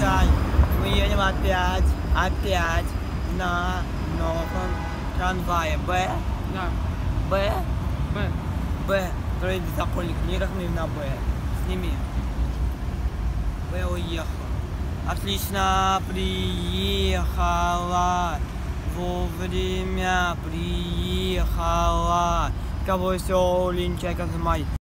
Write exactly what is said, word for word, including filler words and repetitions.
Сань, мы едем опять, опять на новом трамвае. Б? Да. Б? Б. Б. Трое беззаконник. Не рахнув на Б. Сними. Б уехал. Отлично приехала. Вовремя приехала. Кого все линчай, как